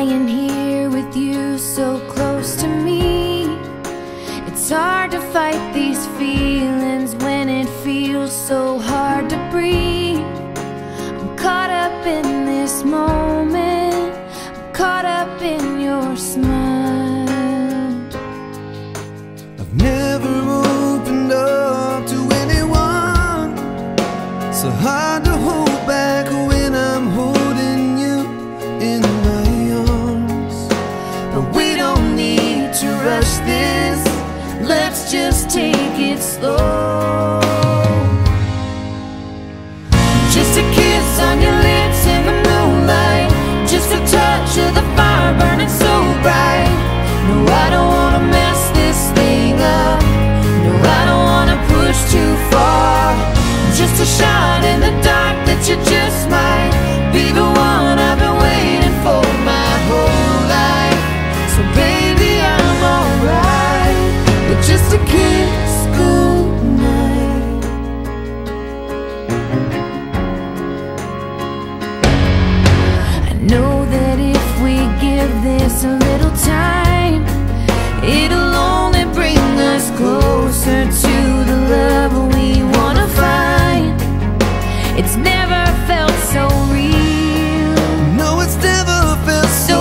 laying here with you so close to me. It's hard to fight these feelings when it feels so hard to breathe. I'm caught up in this moment, I'm caught up in your smile. I've never opened up to anyone, so hard to hold back when I'm holding you in my arms. But we don't need to rush this, let's just take it slow. Just a kiss on your lips in the moonlight, just a touch of the fire burning so bright. No, I don't wanna mess this thing up, no, I don't wanna push too far. Just a shot in the dark that you just might be the one I've been waiting for my whole life. So baby, I'm alright with just a kiss goodnight. I know that if we give this a little time, it'll only bring us closer to the love we wanna find. It's never felt so real, No, it's never felt so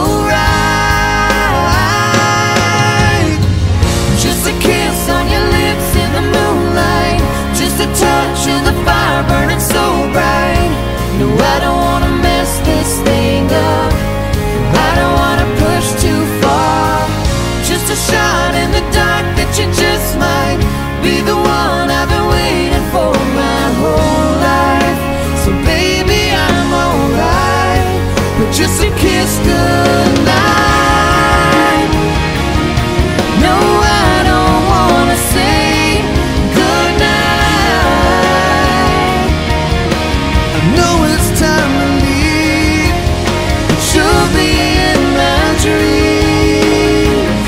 right. Just a kiss on your lips in the moonlight, just a touch of the fire burning so bright. No, I don't wanna mess this thing up, I don't wanna push too far. Just a shot in the dark that you just might be the one I've been waiting for my whole life. So baby, I'm alright with just a kiss goodnight. No, I don't wanna say goodnight. I know it's time to leave, But you'll be in my dreams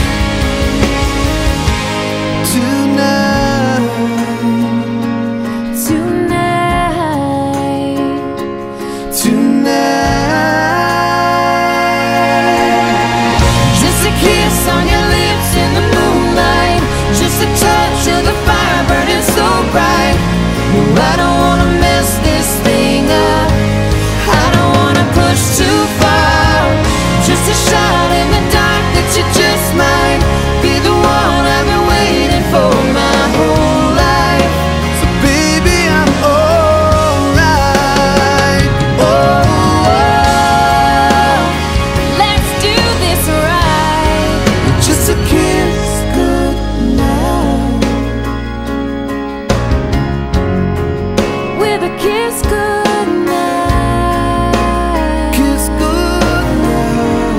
tonight. Tonight. Just a kiss on your lips in the moonlight, just a touch of the fire burning so bright. No, I don't wanna mess this thing up, I don't wanna push too far. Just a shot in the dark that you just might be the one I've been waiting for my whole life. So baby, I'm alright. Oh, let's do this right. Just a kiss Goodnight. With a kiss goodnight. kiss goodnight.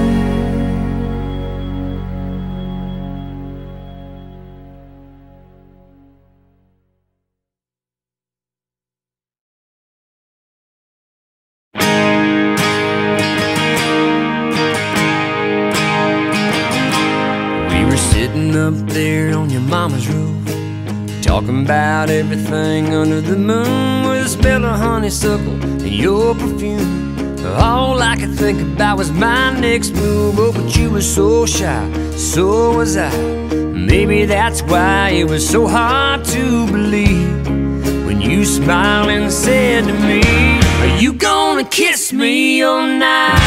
We were sitting up there on your mama's roof, talking about everything under the moon, with a smell of honeysuckle and your perfume. All I could think about was my next move. Oh, but you were so shy, so was I. Maybe that's why it was so hard to believe when you smiled and said to me, are you gonna kiss me all night?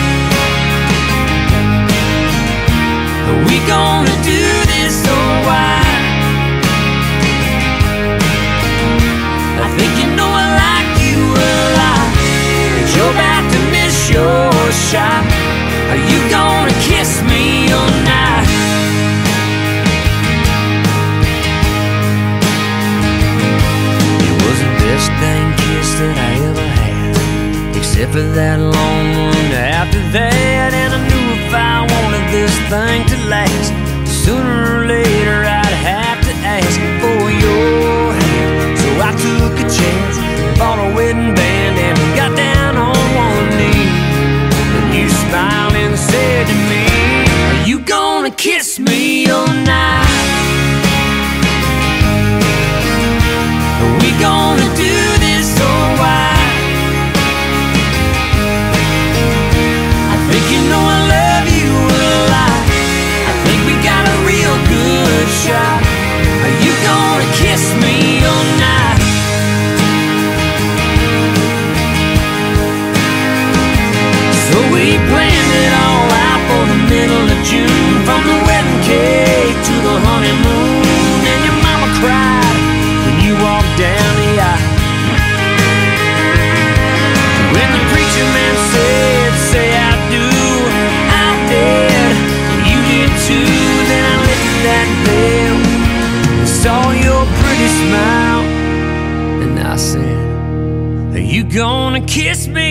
Are we gonna do this or why? I think you know I like you a lot, but you're about to miss your shot. Are you gonna kiss me all night? It was the best dang kiss that I ever had, except for that long one after that. And I knew if I wanted this thing to last, sooner or later I'd have to ask for your hand. So I took a chance, bought a wedding band, and got down on one knee. And you smiled and said to me, are you gonna kiss me all night? Are we gonna do this or why? I think you know I love gonna kiss me